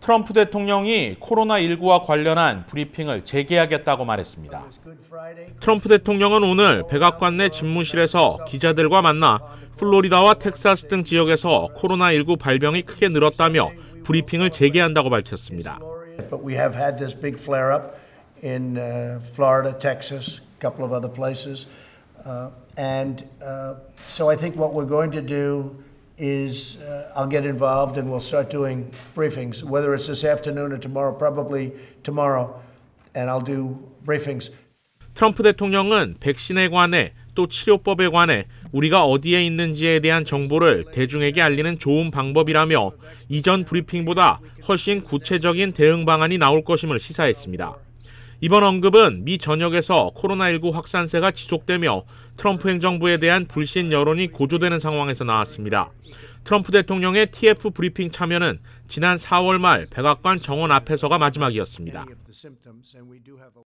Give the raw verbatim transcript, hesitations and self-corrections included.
트럼프 대통령이 코로나십구와 관련한 브리핑을 재개하겠다고 말했습니다. 트럼프 대통령은 오늘 백악관 내 집무실에서 기자들과 만나 플로리다와 텍사스 등 지역에서 코로나십구 발병이 크게 늘었다며 브리핑을 재개한다고 밝혔습니다. But we have had this big flare-up in uh, Florida, Texas, a couple of other places. Uh, and uh, so I think what we're going to do is uh, I'll get involved and we'll start doing briefings, whether it's this afternoon or tomorrow, probably tomorrow, and I'll do briefings. 트럼프 대통령은 백신에 관해 또 치료법에 관해 우리가 어디에 있는지에 대한 정보를 대중에게 알리는 좋은 방법이라며 이전 브리핑보다 훨씬 구체적인 대응 방안이 나올 것임을 시사했습니다. 이번 언급은 미 전역에서 코로나십구 확산세가 지속되며 트럼프 행정부에 대한 불신 여론이 고조되는 상황에서 나왔습니다. 트럼프 대통령의 티에프 브리핑 참여는 지난 사월 말 백악관 정원 앞에서가 마지막이었습니다.